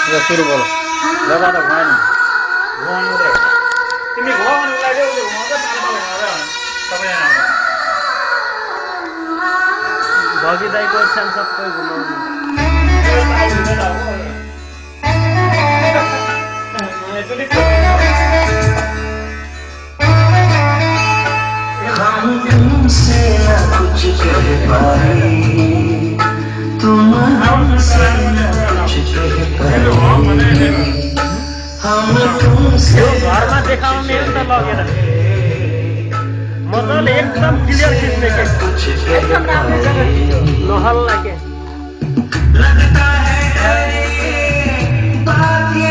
ल सुरु बोल ल दादा भएन घुमाउनु रे तिमी घुमाउनु लागि उसले घुमाउँछ तालपाल घुमाउँछ सबैजना भगी दाइको ओछ्यान सबै घुमाउनु तुमसे कुछ कह पाए तुम हमसे कुछ कह पाए हम तुमसे घरमा देखाउने त लगेर मजाले एकदम क्लियर खिच्ने के एकदम राम्रो नहल्ला के लगता है बात ये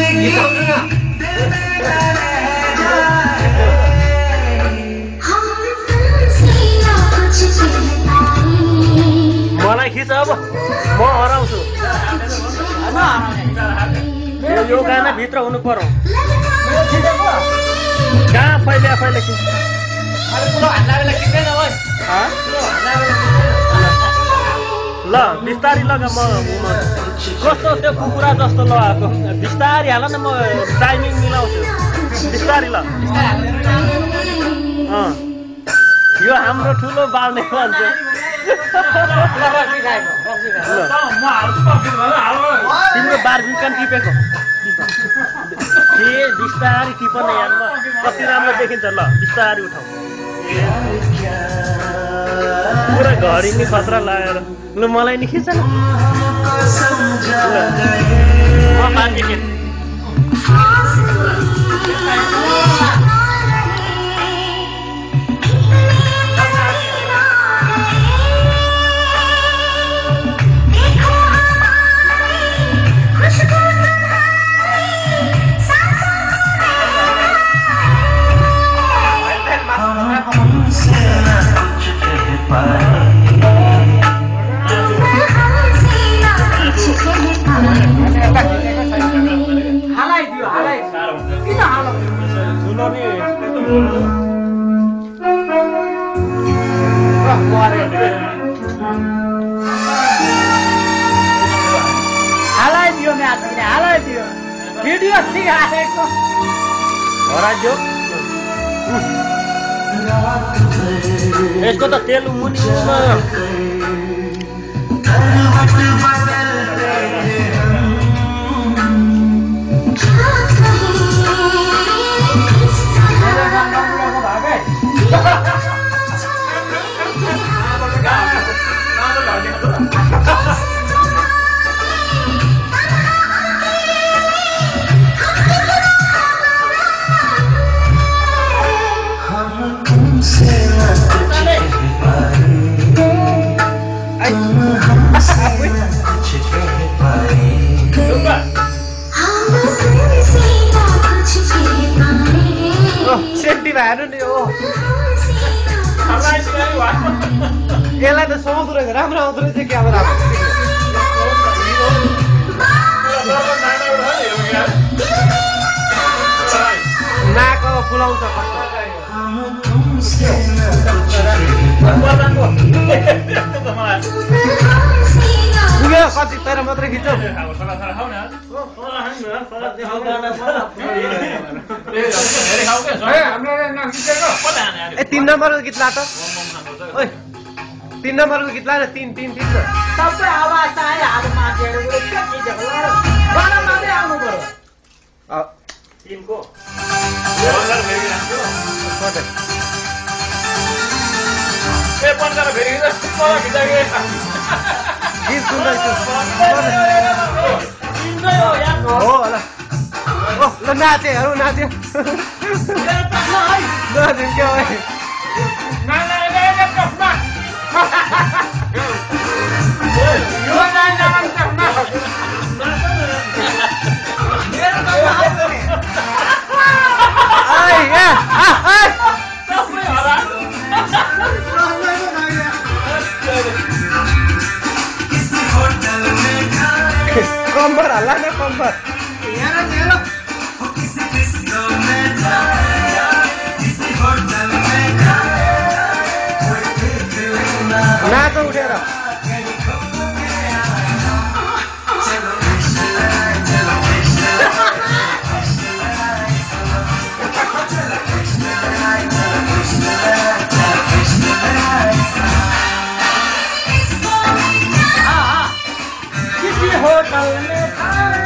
मलाई खिच अब म हराउँछु यो गाना भित्र हुनु पर्यो कहाँ फैले खिच ल बिस्तारी लगा म कस्तो त्यो कुकुरा जस्तो लगाएको बिस्तारी हाल न म टाइमिङ मिलाउँछु बिस्तारी ल यो हाम्रो ठुलो बाल्ने मान्छे तिम्रो बार्बिकन टिपेको बिस्तारी टिप्ने यारमा कति राम्रो देखिन्छ ल बिस्तारी उठाउ पुरा घडी नि खतरा लगाएर ल मलाई नि खिच न हालाइदियो भिडियो सिकाएको हराइदियो यसको त तेल मुनि सेन्टी भएन नि हो यसलाई त सुहाउँदो रहेछ राम्रो आउँदो रहेछ क्यामेरा नाक फुलाउँछ पुग्यो कति तर मात्रै खिच्छौ ए 3 नम्बरको गीत ला त ओइ 3 नम्बरको गीत ला न 3 सबै आवाज आए हाल मान्छेहरुको के खिचेको गाना मात्रै आउनु पर्यो 3 को ए पन्जा फेरि मलाई खिचाके गीत सुन्दैछु हो होला ओ ल नाचेहरु नाच्यो नाच्यो के हो कंबर हल्ला न कंबर नाच उठेर किसी होटल में खाए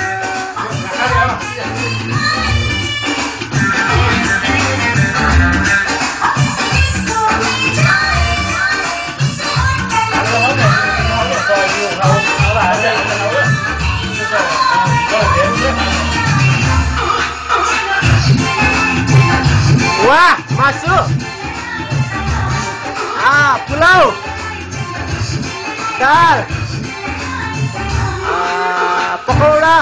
Wah, masuk. Pulau. Dal. Pakoda.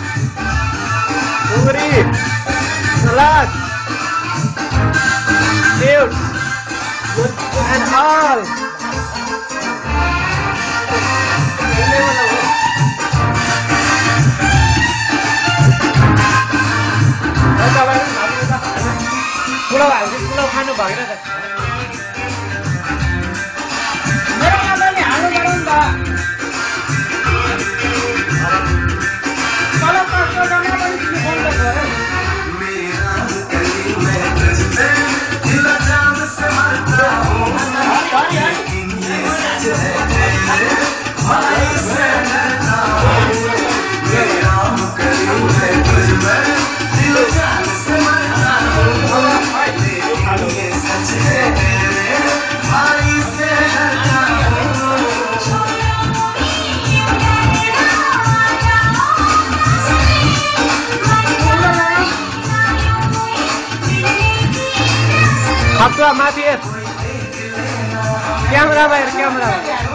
Puri. Salad. Milk. And all. Pulao खानु भएन त मेरो आमाले हाल्नु गरौँ त तल पाँचको जग्गा पनि तिमी बन्द गर Abdul mati es. Kamera bayar kamera.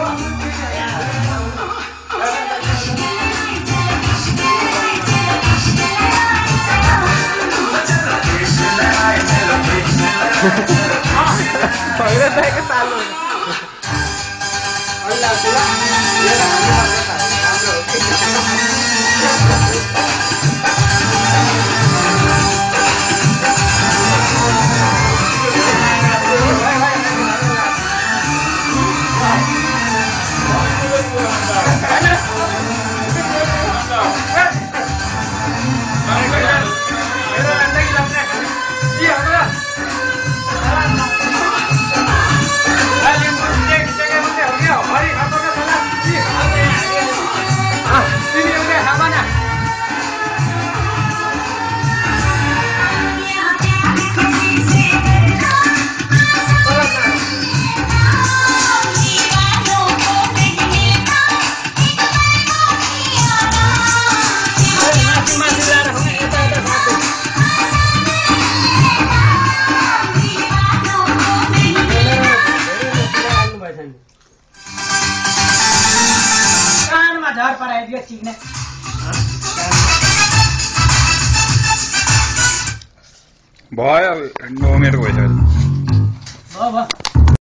Pagre saya ke salon. Allah Allah. झर पराइदियो चिक्ने भयो 9 मिनट भइसक्यो भयो